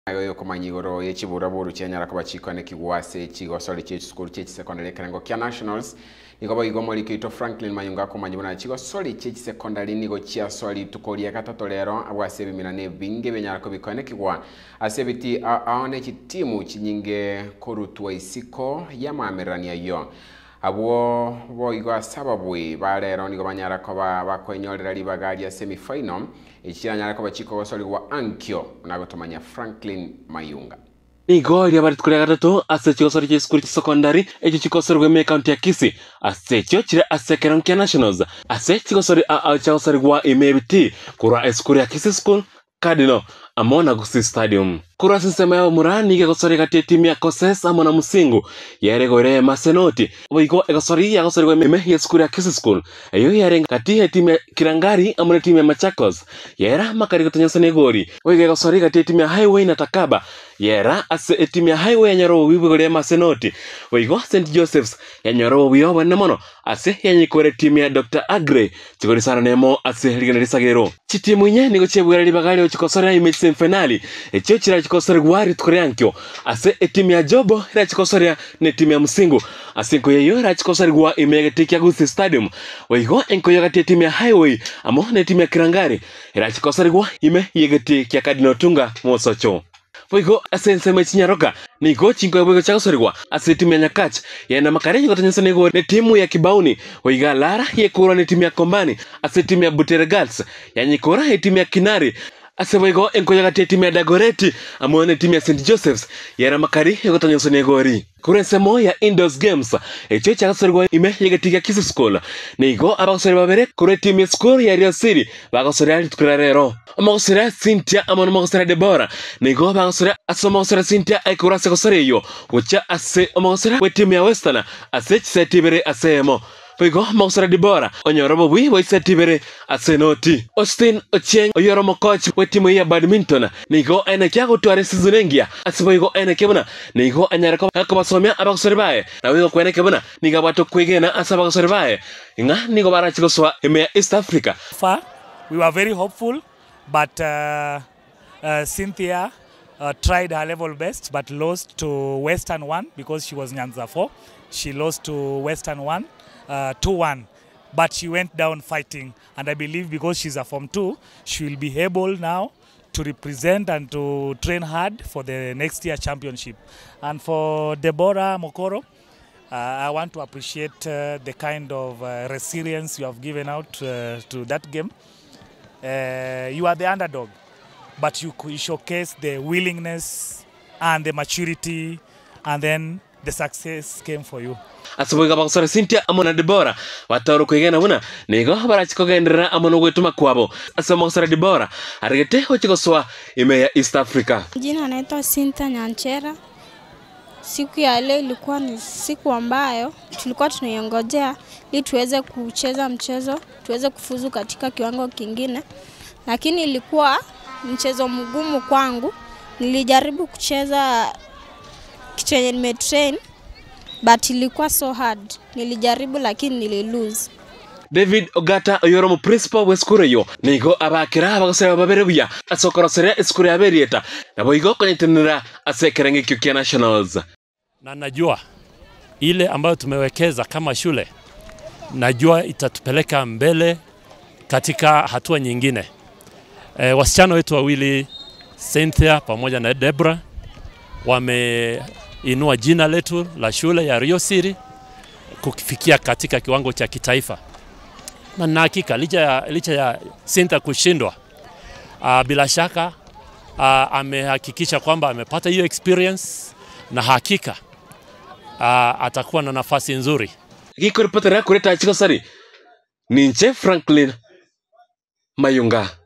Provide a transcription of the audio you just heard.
Ayo komanyigoro yechibura buru cyanyara ko bachikane kigwase kigosori cyechi school cyechi secondary kango kya nationals niko igomo likito Franklin Mayunga komanyibona kigosori cyechi secondary nigo kya sori tukoria gatatu lero abwase bimirane binge benyara ko bikane kigwa asebiti aone kitimu kinyinge korutwa isiko yamamerania yo abo boigo sababwe barero nigo banyara ko bakwenyorera libagari ya semi final ichiranyara ko bachiko gosori wa ankyo nagotomanya Franklin Mayunga nigo ria bari tukuri gatatu ase chigosori cya school secondary ejo chigosori gwe county ya Kisii ase cyo chira ase KSSSA Nationals ase chigosori chigosori gwa imebiti kura school ya Kisii school Cardinal amona gusi stadium kura sisema ya murani gosori gati timu ya KSSSA amona musingu yaregore masenoti boigo egosori ya gosori gwe meme ya school ya Kisii school eyo yarenga kati ya timu ya Kirangari amona timu ya Machakos yera makari gotonyasane gori boigo egosori gati timu ya Highway na Takaba yera ase timu ya Highway ya Nyoro wibugore masenoti boigo St Joseph's ya Nyoro wiyoba namono ase yanyikore timu ya Dr Agre chigori sana nemo ase ligenerisagero chitimu nye nigo chebugara libagari chikosori ya image finali echo chira chikosori gwari tukuriankyo ase timu ya Jobo ira chikosori ne timu ya Musingu asinko yeyo ira chikosori gwa imegetikya gusi stadium oigo enko yogati timu ya Highway amo ne timu ya Kirangari ira chikosori gwa ime yegetikya Cardinal Tunga mosocho Poigo asense mechinyaroka niko chinko yabwego chakosoriwa ase timu ya Nyakach yana makarenyi gotanyesa nego ne timu ya Kibauni oiga lara yekura ne timu ya Kombani ase timu ya Butere Girls yanyikora ne timu ya Kinari ase boigo enko yagati timu ya Dagoreti amone timu ya St Joseph's yana makari gotanyesa nego ri kurensemo ya indoors games echo chakosoriwa ime yegatiga Kisii school nigo abakosori babere kure timu ya school ya Rio City bakosori ali tukurarero Amagosera Cynthia amona magosera Deborah nigo bagosera asomagosera Cynthia aikura sekosere yo ucha ase amagosera wetimu ya Western ase setibere asemo Poigo magosera Deborah onyorobo bwi wesetibere ase noti Austin Ochieng oyoromo coach wetimu ya badminton nigo ene kyago tware sizunengia ase poigo ene kebona nigo anyarako akabasomya abagosera bae na wigo kwene kebona niga bato kwigena ase abagosera bae inga nigo barachigoswa ime East Africa we were very hopeful. But Cynthia tried her level best but lost to Western 1 because she was Nyanza 4. She lost to Western 1, 2-1. But she went down fighting. And I believe because she's a Form 2, she will be able now to represent and to train hard for the next year championship. And for Deborah Mokoro, I want to appreciate the kind of resilience you have given out to that game. You are the underdog, but you showcase the willingness and the maturity, and then the success came for you. Asaboiga bakosora Cynthia amona Deborah wataro kwigena buna nigo barachikogendera amono gwetuma kwabo asamagosora Deborah arigete hochigoswa ime ya East Africa. Jina naitwa Cynthia Nyanchera. Siku ya leo ilikuwa ni siku ambayo tulikuwa tunaiongojea ili tuweze kucheza mchezo, tuweze kufuzu katika kiwango kingine. Lakini ilikuwa mchezo mgumu kwangu. Nilijaribu kucheza chenye nimetrain but ilikuwa so hard. Nilijaribu lakini nililose. David Ogata oyoromo principal weskureyo nigo abakira abagosera baberebuya asokorosera eskure aberieta nabo igo konitenera asekerenge KSSSA Nationals. Na najua ile ambayo tumewekeza kama shule najua itatupeleka mbele katika hatua nyingine. Wasichana wetu wawili Cynthia pamoja na Deborah wameinua jina letu la shule ya Rio City kufikia katika kiwango cha kitaifa. Na hakika licha ya Cynthia kushindwa, bila shaka amehakikisha kwamba amepata hiyo experience na hakika atakuwa na nafasi nzuri. Gikoripotera kureta chikosari ninche Franklin Mayunga.